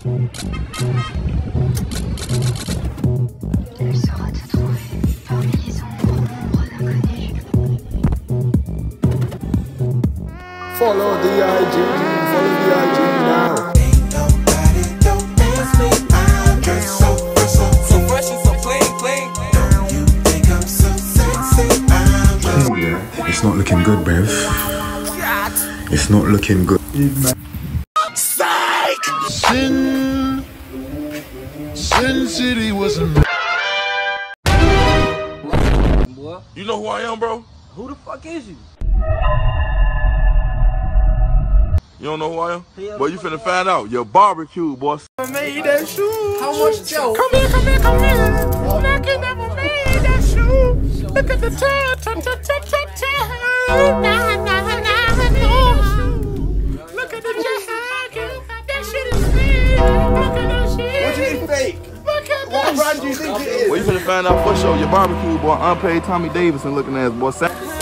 Elle saura te trouver parmi les ombres d'inconnus. Follow the IG now. Ain't nobody don't ask me. I'm just so fresh and so clean. You think I'm so sexy? I'm just. It's not looking good, bruv. It's not looking good. Psych! Sin City was a. You know who I am, bro? Who the fuck is you? You don't know who I am? Boy, you finna find out. Your barbecue, boy. I made that shoe. How much, Joe? Come here. Like you never made that shoe. Look at the toe. Look at the jacket. That shit is fake. Look at that shit. What do you mean fake? Look at What that. brand do you think it is? Boy, you finna find out for sure. Your barbecue, boy. Unpaid Tommy Davidson looking ass, boy. It's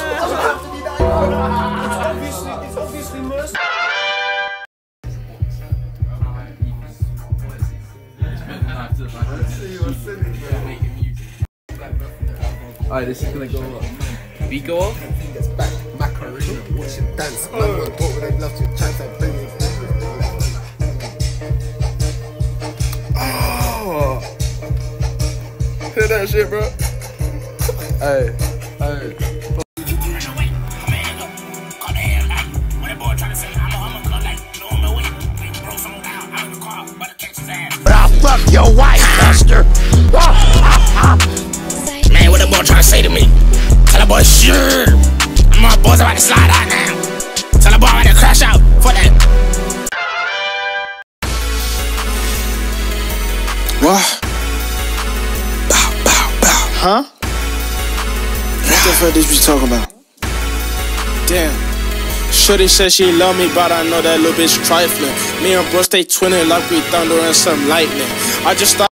obviously mercy. Alright, this is gonna go up. Beat go up? It's back, Macarena, watch him dance. Man, wanna talk with them, love to chance and bring me. Oh. Hear that shit, bro? Hey. But I'll fuck your wife, Buster. Man, what that boy trying to say to me? Tell that boy, sure. My boy's about to slide out now. Tell that boy I'm about to crash out. For that. What? Bow. Huh? What the fuck did you talking about? Damn. Shorty said she love me, but I know that little bitch trifling. Me and bro stay twinning like we thunder and some lightning. I just thought.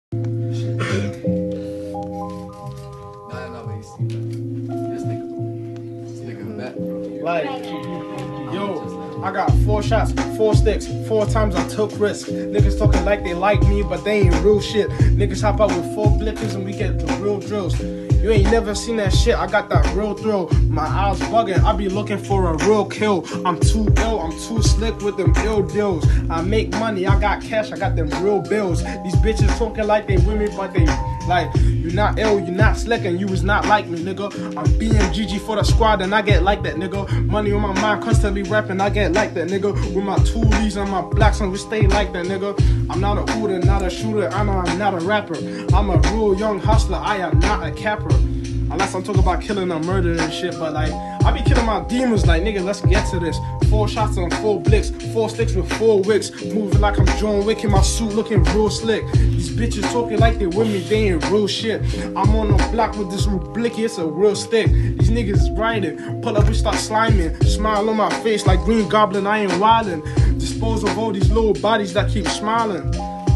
Like, yo, I got 4 shots, 4 sticks, 4 times I took risks. Niggas talking like they like me, but they ain't real shit. Niggas hop out with 4 blickers and we get the real drills. You ain't never seen that shit, I got that real thrill. My eyes bugging, I be looking for a real kill. I'm too ill, I'm too slick with them ill deals. I make money, I got cash, I got them real bills. These bitches talking like they with me, but they like, you not ill, you not slick, and you was not like me, nigga. I'm BMGG for the squad, and I get like that, nigga. Money on my mind, constantly rapping, I get like that, nigga. With my toolies and my blacks, and we stay like that, nigga. I'm not a hooter, not a shooter, I'm not a rapper. I'm a real young hustler, I am not a capper. Unless I'm talking about killing or murdering and shit, but like, I be killing my demons, like, nigga, let's get to this. 4 shots on 4 blicks, 4 sticks with 4 wicks. Moving like I'm John Wick in my suit, looking real slick. These bitches talking like they with me, they ain't real shit. I'm on the block with this real blicky, it's a real stick. These niggas is riding, pull up, we start sliming. Smile on my face like Green Goblin, I ain't wildin'. Dispose of all these little bodies that keep smiling.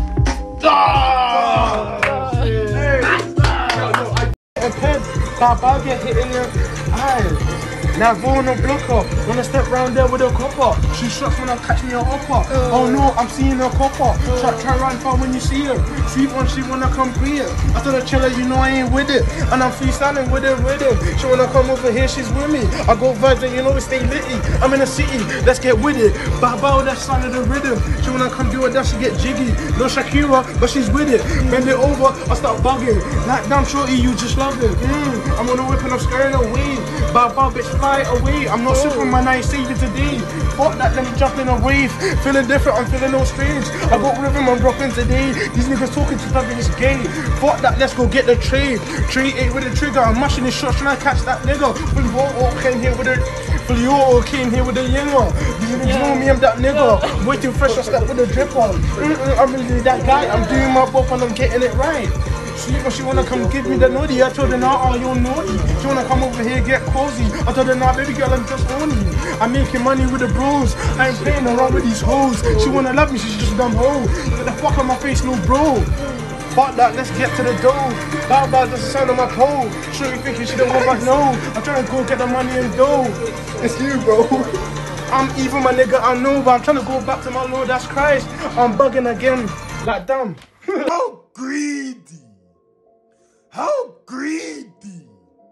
And Ped, I'll get hit in your eyes. Now go on the blocker, wanna step round there with a copper. She shots when I catch me a upper. Oh no, I'm seeing a copper. Try run far when you see her. Sweet one, she wanna come free it. I told her chill her, you know I ain't with it. And I'm freestyling with it rhythm. She wanna come over here, she's with me. I go vibes and you know we stay litty. I'm in the city, let's get with it. Bow, that's sound of the rhythm. She wanna come do it, then she get jiggy. No Shakira, but she's with it. Bend it over, I start bugging. Like damn shorty, you just love it. I'm on the whip and I'm scaring away. Bow, bitch, fly away. I'm not sipping man, I ain't saving today. Fuck that, let me jump in a wave. Feeling different, I'm feeling no strange. I got rhythm, I'm rocking today. These niggas talking to something is gay. Fuck that, let's go get the tray. Tray 8 with the trigger, I'm mashing the shot, trying to catch that nigga. Fully came here with the came here with the yinger. These niggas know me, I'm that nigga. Waiting fresh, I step with the drip on. I'm really that guy, I'm doing my buff and I'm getting it right. She wanna come give me the naughty. I told her nah, you're naughty. She wanna come over here get cozy. I told her nah, baby girl, I'm just horny. I'm making money with the bros. I ain't playing around with these hoes. She wanna love me, she's just a dumb hoe. Get the fuck on my face, no bro. Fuck that, let's get to the dough. Bow, that's the sound of my pole. Sure you thinking she don't want my no. I'm trying to go get the money and dough. It's you, bro. I'm evil, my nigga, I know, but I'm trying to go back to my Lord, that's Christ. I'm bugging again. Like damn. How greedy! How greedy!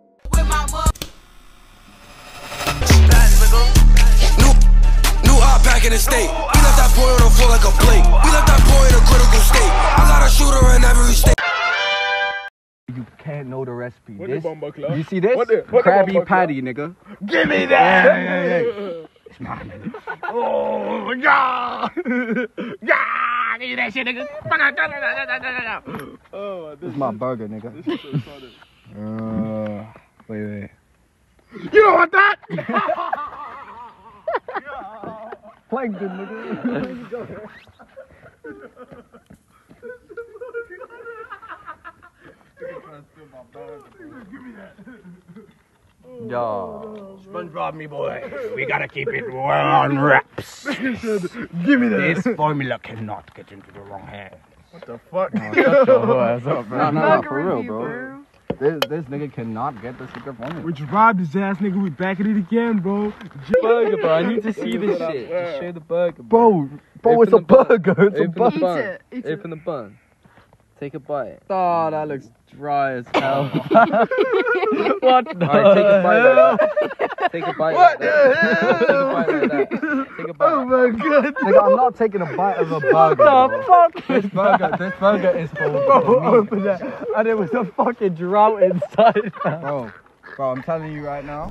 New eye back in the state. We left that boy on the floor like a plate. We left that boy in a critical state. I got a shooter in every state. You can't know the recipe. What This, the bumper club? you see this? What the Krabby bumper Patty, nigga. Give me that! It's mine, nigga. Oh, yeah! Yeah! Give me that shit, nigga. Oh, This is my burger, nigga. This is so funny. Wait. You don't want that? Plankton, nigga. Yo. SpongeBob, me boy. We gotta keep it well on wraps. Give me that. This formula cannot get into the wrong hands. What the fuck? Shut your whole ass up, bro. No, for real, bro. This nigga cannot get the secret formula. We just robbed his ass, nigga. We back at it again, bro. Burger, bro. I need to see this shit. Just show the burger, Bro, it's a burger. It's a burger. bun. Eat it. Open the bun. Take a bite. Oh, that looks dry as hell. What the hell? Take a bite like that. Take a bite. Oh my god. Nigga, I'm not taking a bite of a burger. What the fuck? This burger is for me. Open that. And there was a fucking drought inside. Bro, I'm telling you right now.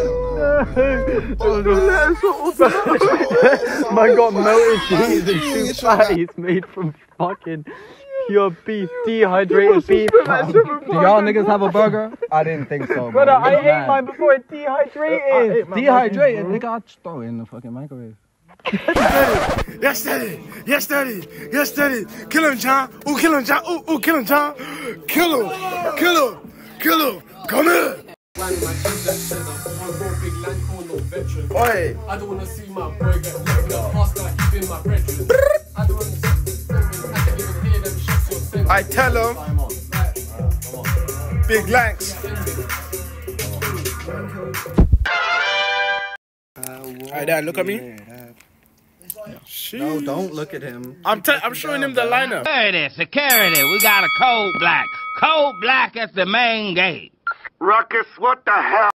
Man got melted cheese and 2 patties made from fucking pure beef, dehydrated beef. Do y'all niggas have a burger? I didn't think so, Brother, man. I ate mine before it dehydrated. Dehydrated? Nigga, I'll just throw it in the fucking microwave. Yes, daddy. Yes, daddy. Yes, daddy. Kill him, John. Ooh, kill him, John. Ooh, kill him, John. Kill him. Kill him. Kill him. Come here. Oi. I don't wanna see my boy get left in the past like he's been my brethren. I don't wanna see I can even hear them shots you're sending. I tell him. Big Lanks. Alright, Dad, look at me. No, don't look at him. I'm showing him the lineup. Security, we got a cold black. Cold black at the main gate. Ruckus, what the hell?